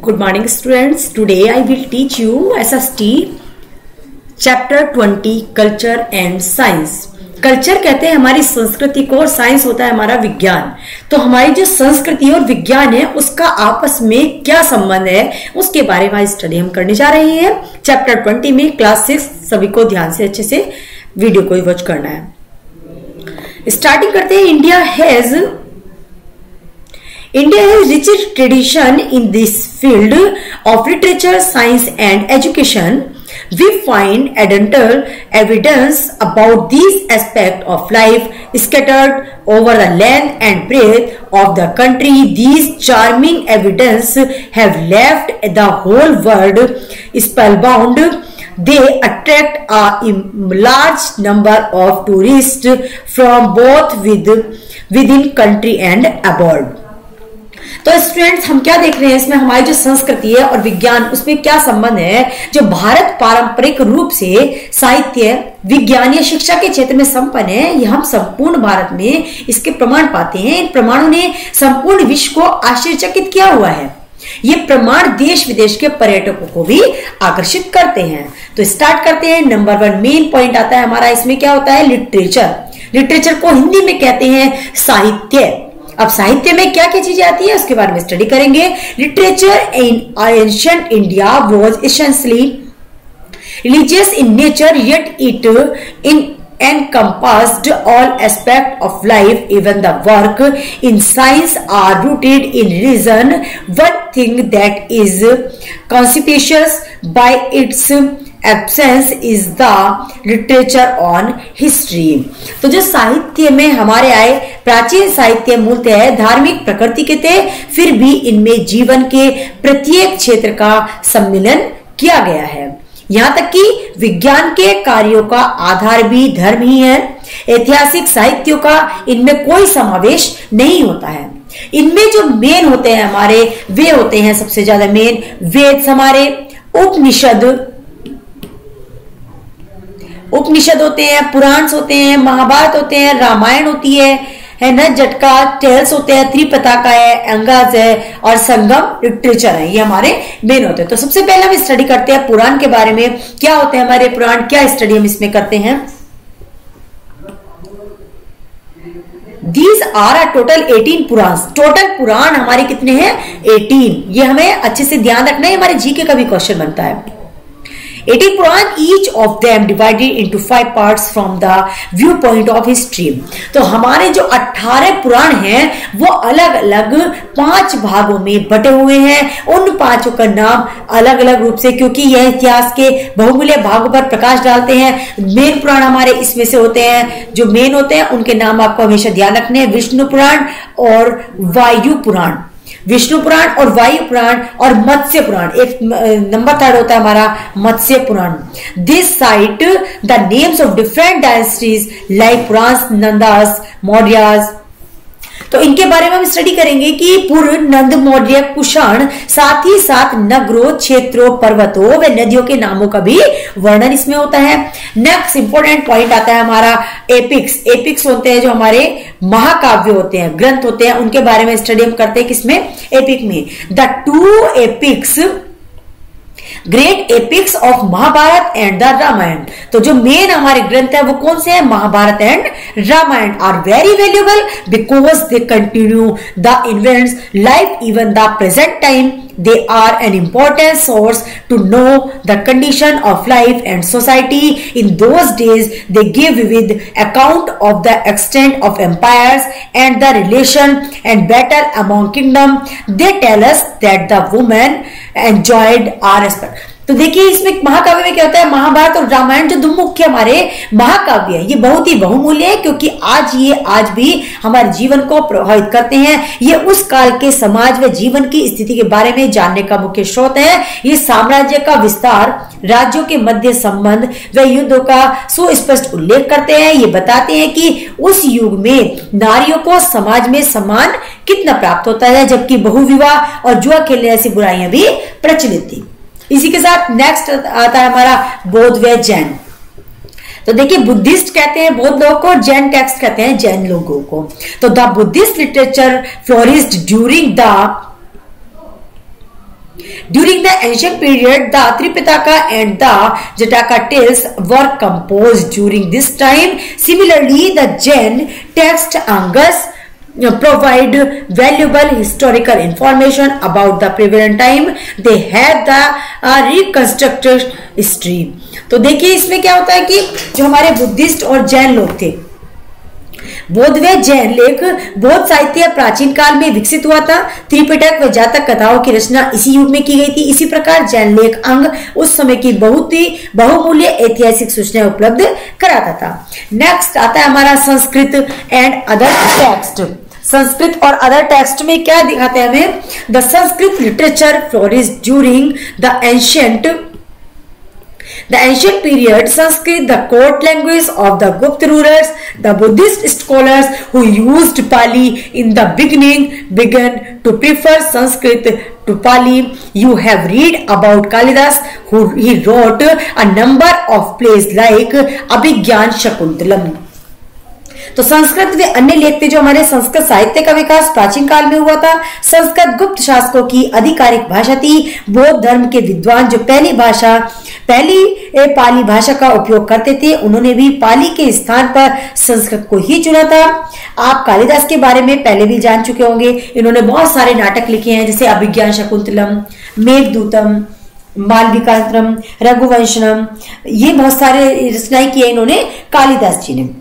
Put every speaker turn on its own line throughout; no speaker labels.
Good morning students. Today I will teach you SST chapter 20 culture and science. Culture कहते हैं हमारी संस्कृति को और साइंस होता है हमारा विज्ञान। तो हमारी जो संस्कृति और विज्ञान है उसका आपस में क्या संबंध है उसके बारे में स्टडी हम करने जा रहे हैं चैप्टर 20 में क्लास 6। सभी को ध्यान से अच्छे से वीडियो को वॉच करना है। स्टार्टिंग करते हैं। India has rich tradition in this field of literature, science and education. We find abundant evidence about these aspects of life scattered over the length and breadth of the country. These charming evidence have left the whole world spellbound. They attract a large number of tourists from both within country and abroad. तो students हम क्या देख रहे हैं इसमें हमारी जो संस्कृति है और विज्ञान उसमें क्या संबंध है। जो भारत पारंपरिक रूप से साहित्य विज्ञान या शिक्षा के क्षेत्र में संपन्न है, ये हम संपूर्ण भारत में इसके प्रमाण पाते हैं। इन प्रमाणों ने संपूर्ण विश्व को आश्चर्यचकित किया हुआ है। ये प्रमाण देश विदेश के पर्यटकों को भी आकर्षित करते हैं। तो स्टार्ट करते हैं। नंबर 1 मेन पॉइंट आता है हमारा, इसमें क्या होता है लिटरेचर। लिटरेचर को हिंदी में कहते हैं साहित्य। अब साहित्य में क्या क्या चीजें आती है उसके बारे में स्टडी करेंगे। Literature in ancient India was essentially religious in nature, yet it encompassed all aspects of life. Even the work in science are rooted in reason. One thing that is conspicuous by its absence is the literature on history. तो जो साहित्य में हमारे आए प्राचीन साहित्य मूलतः धार्मिक प्रकृति के थे, फिर भी इनमें जीवन के प्रत्येक क्षेत्र का सम्मिलन किया गया है। यहाँ तक कि विज्ञान के कार्यों का आधार भी धर्म ही है। ऐतिहासिक साहित्यों का इनमें कोई समावेश नहीं होता है। इनमें जो मेन होते हैं हमारे वे होते हैं सबसे ज्यादा मेन वेद, हमारे उपनिषद होते हैं, पुराण होते हैं, महाभारत होते हैं, रामायण होती है ना, जटका टेल्स होते हैं, त्रिपिटका है, अंगाज है और संगम लिटरेचर है। ये हमारे मेन होते हैं। तो सबसे पहले हम स्टडी करते हैं पुराण के बारे में। क्या होते हैं हमारे पुराण, क्या स्टडी हम इसमें करते हैं। These are a total 18 Purana. Total Purana हमारे कितने हैं 18। ये हमें अच्छे से ध्यान रखना है, हमारे जीके का भी क्वेश्चन बनता है। 18 पुराण, each of them divided into 5 parts from the viewpoint of history। तो हमारे जो 18 पुराण हैं वो अलग अलग 5 भागों में बटे हुए हैं। उन 5 का नाम अलग अलग रूप से, क्योंकि यह इतिहास के बहुमूल्य भागों पर प्रकाश डालते हैं। मेन पुराण हमारे इसमें से होते हैं, जो मेन होते हैं उनके नाम आपको हमेशा ध्यान रखने हैं। विष्णु पुराण और वायु पुराण, विष्णु पुराण और वायु पुराण और मत्स्य पुराण। एक नंबर 3 होता है हमारा Matsya Purana. This site the names of different dynasties like Purana Nandas Mauryas. तो इनके बारे में हम स्टडी करेंगे कि पूर्व, नंद, मौर्य, कुषाण, साथ ही साथ नगरों, क्षेत्रों, पर्वतों व नदियों के नामों का भी वर्णन इसमें होता है। नेक्स्ट इंपॉर्टेंट पॉइंट आता है हमारा एपिक्स। एपिक्स होते हैं जो हमारे महाकाव्य होते हैं, ग्रंथ होते हैं, उनके बारे में स्टडी हम करते हैं किसमें एपिक में। The 2 epics, great epics of Mahabharata and the Ramayana. तो जो मेन हमारे ग्रंथ है वो कौन से हैं, Mahabharata and Ramayana are very valuable because they continue the events life even the present time. They are an important source to know the condition of life and society in those days. They give vivid account of the extent of empires and the relation and battle among kingdom. They tell us that the women enjoyed our respect. तो देखिए इसमें महाकाव्य में क्या होता है, महाभारत और रामायण जो दो मुख्य हमारे महाकाव्य है, ये बहुत ही बहुमूल्य है क्योंकि आज भी हमारे जीवन को प्रभावित करते हैं। ये उस काल के समाज व जीवन की स्थिति के बारे में जानने का मुख्य स्रोत है। ये साम्राज्य का विस्तार, राज्यों के मध्य संबंध व युद्धों का सुस्पष्ट उल्लेख करते हैं। ये बताते हैं कि उस युग में नारियों को समाज में सम्मान कितना प्राप्त होता है, जबकि बहुविवाह और जुआ खेलने जैसी बुराइयां भी प्रचलित थी। इसी के साथ नेक्स्ट आता है हमारा बौद्ध व जैन। तो देखिए बुद्धिस्ट कहते हैं बौद्ध लोगों को, जैन टेक्स्ट कहते हैं जैन लोगों को। तो the Buddhist literature flourished during the During the ancient period, the Tripitaka and the Jataka tales were composed during this time. Similarly, the Jain text Angas provide valuable historical information about the prevalent time. They have the reconstructed history. तो देखिए इसमें क्या होता है कि जो हमारे Buddhist और जैन लोग थे, बौद्ध व जैन लेख बौद्ध साहित्य प्राचीन काल में विकसित हुआ था। त्रिपिटक व जातक कथाओं की रचना इसी युग में की गई थी। इसी प्रकार जैन लेख अंग उस समय की बहुत ही बहुमूल्य ऐतिहासिक सूचनाएं उपलब्ध कराता था। नेक्स्ट आता है हमारा Sanskrit and other text. Sanskrit और अदर टेक्स्ट में क्या दिखाते हैं हमें? The Sanskrit literature flourished during the ancient period. Sanskrit, the court language of the Gupta rulers. The Buddhist scholars who used Pali in the beginning began to prefer Sanskrit to Pali. You have read about Kalidas, he wrote a number of plays like Abhigyan Shakuntalam. तो संस्कृत व अन्य लेख थे। जो हमारे संस्कृत साहित्य का विकास प्राचीन काल में हुआ था। संस्कृत गुप्त शासकों की आधिकारिक भाषा थी। बौद्ध धर्म के विद्वान जो पहली पाली भाषा का उपयोग करते थे, उन्होंने भी पाली के स्थान पर संस्कृत को ही चुना था। आप कालिदास के बारे में पहले भी जान चुके होंगे। इन्होंने बहुत सारे नाटक लिखे हैं, जैसे अभिज्ञान शकुंतलम, मेघदूतम, मालविकांतरम, रघुवंशनम, ये बहुत सारे रचनाएं की है इन्होंने कालिदास जी ने।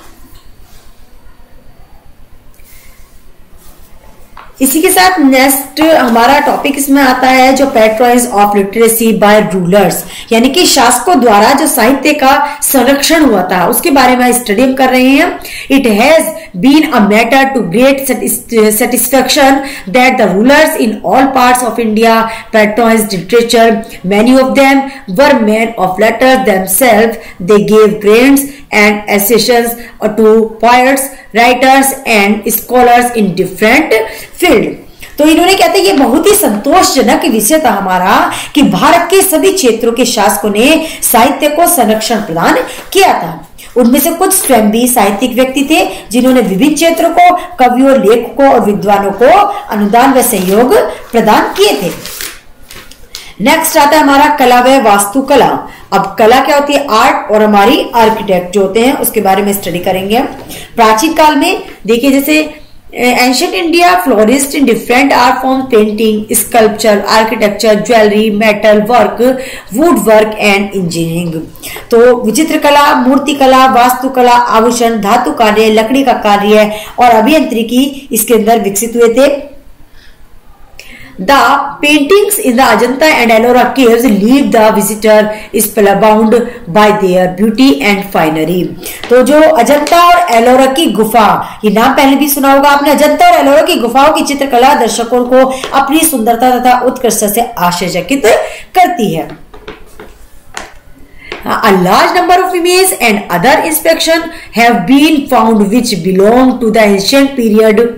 इसी के साथ नेक्स्ट हमारा टॉपिक इसमें आता है जो patronize of literacy by rulers, यानी कि शासकों द्वारा जो साहित्य का संरक्षण हुआ था उसके बारे में स्टडी हम कर रहे हैं। It has been a matter to great satisfaction that the rulers in all parts of India patronized literature. Many of them were man of letters themselves. They gave grants and accessions to poets, writers and scholars in different field. तो इन्होंने कहते हैं ये बहुत ही संतोषजनक विषय था हमारा कि भारत के सभी क्षेत्रों के शासकों ने साहित्य को संरक्षण प्रदान किया था। उनमें से कुछ स्वयं भी साहित्यिक व्यक्ति थे जिन्होंने विभिन्न क्षेत्रों को, कवियों, लेखकों और विद्वानों को अनुदान व सहयोग प्रदान किए थे। नेक्स्ट आता है हमारा कला व वास्तुकला। अब कला क्या होती है? आर्ट, और हमारी आर्किटेक्ट जो होते हैं उसके बारे में स्टडी करेंगे। प्राचीन काल में देखिए जैसे ancient India flourished in different art form, painting, sculpture, architecture, jewellery, metal work, wood work and engineering. तो विचित्र कला, मूर्ति कला, वास्तुकला, आभूषण, धातु कार्य, लकड़ी का कार्य और अभियंत्रिकी इसके अंदर विकसित हुए थे। The paintings in the Ajanta and Ellora caves leave the visitor spellbound by their beauty and finery. तो जो अजंता और एलोरा की गुफा, ये नाम पहले भी सुना होगा आपने। अजंता और एलोरा की गुफाओं की चित्रकला दर्शकों को अपनी सुंदरता तथा उत्कृष्टता से आश्चर्यचकित करती है। A large number of images and other inscriptions have been found which belong to the ancient period.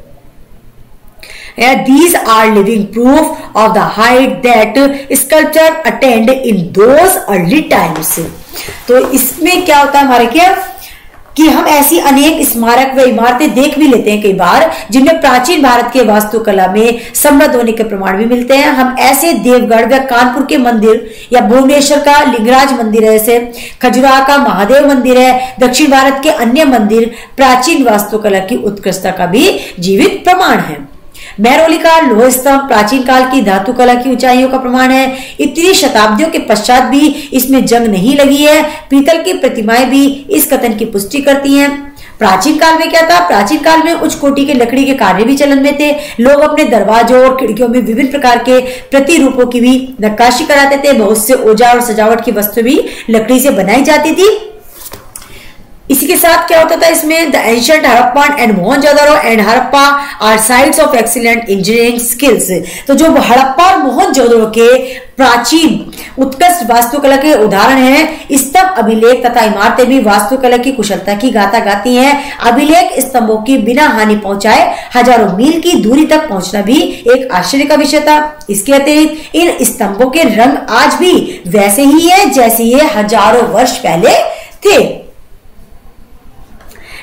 These are living proof of the height that sculpture attained in those early times. तो इसमें क्या होता है हमारे क्या कि हम ऐसी अनेक स्मारक व इमारतें देख भी लेते हैं कई बार जिनमें प्राचीन भारत के वास्तुकला में समृद्ध होने के प्रमाण भी मिलते हैं। हम ऐसे देवगढ़ व कानपुर के मंदिर या भुवनेश्वर का लिंगराज मंदिर है, जैसे खजुराहो का महादेव मंदिर है, दक्षिण भारत के अन्य मंदिर प्राचीन वास्तुकला की उत्कृष्टता का भी जीवित प्रमाण है। महरौली का लोह स्तंभ प्राचीन काल की धातु कला की ऊंचाइयों का प्रमाण है। इतनी शताब्दियों के पश्चात भी इसमें जंग नहीं लगी है। पीतल की प्रतिमाएं भी इस कथन की पुष्टि करती हैं। प्राचीन काल में क्या था? प्राचीन काल में उच्च कोटि के लकड़ी के कार्य भी चलन में थे। लोग अपने दरवाजों और खिड़कियों में विभिन्न प्रकार के प्रतिरूपों की भी नक्काशी कराते थे। बहुत से औजार और सजावट की वस्तु भी लकड़ी से बनाई जाती थी। इसी के साथ क्या होता था इसमें? The ancient Harappan and Mohenjodaro and Harappa are sites of excellent engineering skills. तो जो हड़प्पा और मोहनजोदड़ो के प्राचीन उत्कृष्ट वास्तुकला के उदाहरण हैं। स्तंभ, अभिलेख तथा इमारतें भी वास्तुकला की कुशलता की गाथा गाती हैं। अभिलेख स्तंभों की बिना हानि पहुंचाए हजारों मील की दूरी तक पहुंचना भी एक आश्चर्य का विषय था। इसके अतिरिक्त इन स्तंभों के रंग आज भी वैसे ही है जैसे ये हजारों वर्ष पहले थे।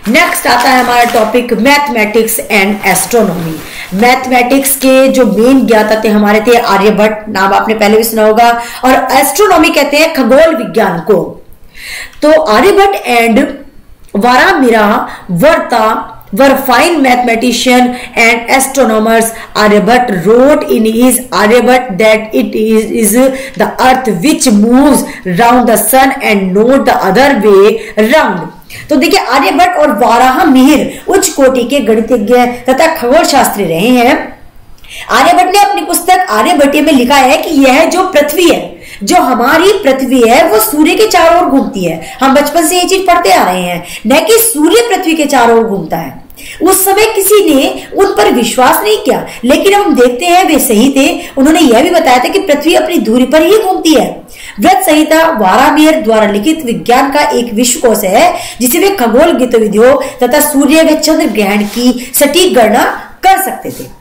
नेक्स्ट आता है हमारा topic mathematics and astronomy. Mathematics के जो मेन ज्ञाता थे हमारे थे आर्यभट्ट, नाम आपने पहले भी सुना होगा, और एस्ट्रोनॉमी कहते हैं खगोल विज्ञान को। तो Aryabhata and Varahamihira were fine mathematician and astronomers. Aryabhatta wrote in his Aryabhatta that it is the earth which moves round the sun and not the other way round. तो देखिए आर्यभट्ट और वाराहमिहिर उच्च कोटि के गणितज्ञ तथा खगोल शास्त्री रहे हैं। आर्यभट्ट ने अपनी पुस्तक आर्यभट्टीय में लिखा है कि यह जो पृथ्वी है, जो हमारी पृथ्वी है, वो सूर्य के चारों ओर घूमती है। हम बचपन से ये चीज पढ़ते आ रहे हैं, न कि सूर्य पृथ्वी के चारों ओर घूमता है। उस समय किसी ने उन पर विश्वास नहीं किया, लेकिन हम देखते हैं वे सही थे। उन्होंने यह भी बताया था कि पृथ्वी अपनी धुरी पर ही घूमती है। व्रत संहिता वारामिहिर द्वारा लिखित विज्ञान का एक विश्वकोश है, जिसे वे खगोल गतिविधियों तथा सूर्य व चंद्र ग्रहण की सटीक गणना कर सकते थे।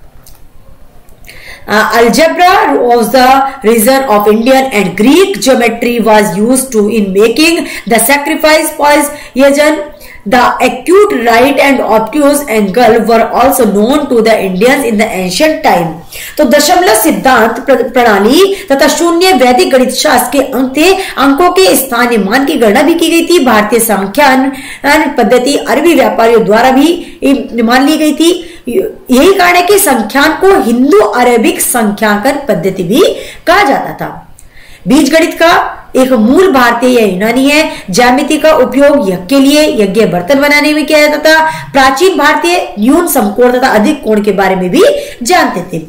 Algebra was the reason of Indian and Greek geometry was used to in making the sacrifice poison. The acute right and obtuse angle were also known to the Indians in the ancient time. तो दशमलव सिद्धांत प्रणाली तथा शून्य वैदिक गणित शास्त्र के अंक थे। अंकों के स्थानीय मान की गणना भी की गई थी। भारतीय संख्यान पद्धति अरबी व्यापारियों द्वारा भी मान ली गई थी। यही कारण है कि संख्यान को हिंदू अरेबिक संख्यांकन पद्धति भी कहा जाता था। बीज गणित का एक मूल भारतीय या यूनानी है। ज्यामिति का उपयोग यज्ञ के लिए यज्ञ बर्तन बनाने में किया जाता था। प्राचीन भारतीय न्यून समकोण तथा अधिक कोण के बारे में भी जानते थे।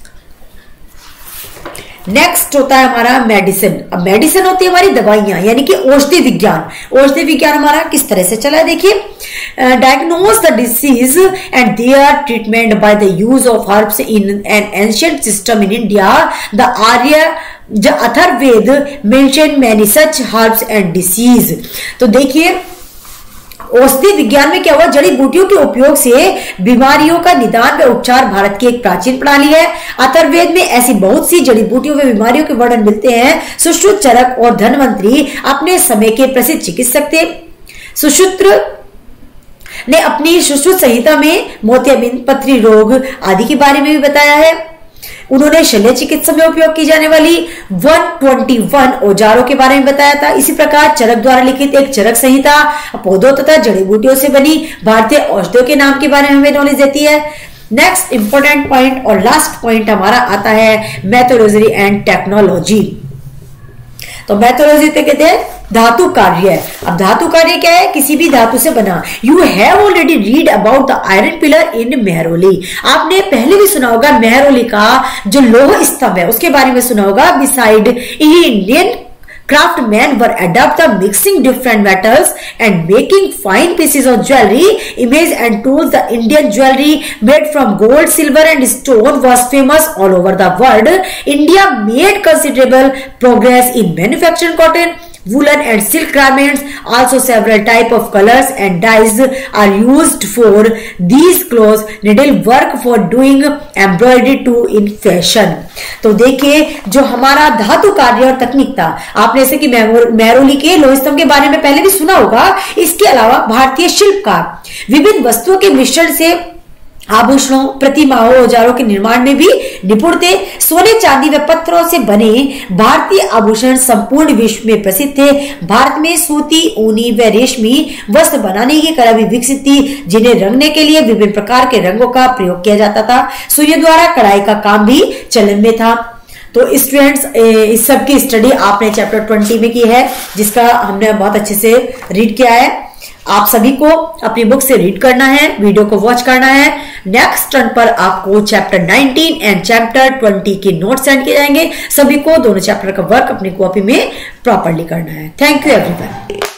नेक्स्ट होता है हमारा मेडिसिन। अब मेडिसिन होती है हमारी दवाइयां, यानी कि औषधि विज्ञान। औषधि विज्ञान हमारा किस तरह से चला है देखिए। Diagnose the disease and their treatment by the use of herbs in an ancient system in India. The Arya Atharvaveda mention many such herbs and disease. तो देखिए औषधि विज्ञान में क्या हुआ, जड़ी बूटियों के उपयोग से बीमारियों का निदान व उपचार भारत की एक प्राचीन प्रणाली है। अथर्ववेद में ऐसी बहुत सी जड़ी बूटियों व बीमारियों के वर्णन मिलते हैं। सुश्रुत, चरक और धन्वंतरी अपने समय के प्रसिद्ध चिकित्सक थे। सुश्रुत ने अपनी सुश्रुत संहिता में मोतियाबिंद, पथरी रोग आदि के बारे में भी बताया है। उन्होंने शल्य चिकित्सा में उपयोग की जाने वाली 121 औजारों के बारे में बताया था। इसी प्रकार चरक द्वारा लिखित एक चरक संहिता पौधों तथा जड़ी बूटियों से बनी भारतीय औषधियों के नाम के बारे में हमें नॉलेज देती है। नेक्स्ट इंपॉर्टेंट पॉइंट और लास्ट पॉइंट हमारा आता है मेथोडोलॉजी एंड टेक्नोलॉजी। तो मेथोडोलॉजी कहते हैं धातु कार्य। अब धातु कार्य क्या है, किसी भी धातु से बना। You have already read about the iron pillar in Mehrauli. आपने पहले भी सुना होगा मेहरौली का जो लौह स्तंभ है उसके बारे में सुना होगा। Beside Indian craftsmen were adept at mixing different metals and making fine pieces of jewelry, image and tools. The Indian jewelry made from gold, silver and stone was famous all over the world. India made considerable progress in manufacturing cotton, woolen and silk garments. Also several type of colors and dyes are used for these clothes. Needle work for doing embroidery too in fashion. तो देखिए जो हमारा धातु कार्य और तकनीक था, आपने जैसे कि मेहरौली के लोह स्तंभ के बारे में पहले भी सुना होगा। इसके अलावा भारतीय शिल्पकार विभिन्न वस्तुओं के मिश्रण से आभूषणों, प्रतिमाओं, औजारों के निर्माण में भी निपुण थे। सोने, चांदी व पत्थरों से बने भारतीय आभूषण संपूर्ण विश्व में प्रसिद्ध थे। भारत में सूती, ऊनी व रेशमी वस्त्र बनाने की कला भी विकसित थी, जिन्हें रंगने के लिए विभिन्न प्रकार के रंगों का प्रयोग किया जाता था। सुइयों द्वारा कढ़ाई का काम भी चलन में था। तो स्टूडेंट्स इस सब की स्टडी आपने चैप्टर 20 में की है, जिसका हमने बहुत अच्छे से रीड किया है। आप सभी को अपनी बुक से रीड करना है, वीडियो को वॉच करना है। नेक्स्ट टर्न पर आपको चैप्टर 19 एंड चैप्टर 20 के नोट्स सेंड किए जाएंगे। सभी को दोनों चैप्टर का वर्क अपनी कॉपी में प्रॉपरली करना है। Thank you everyone.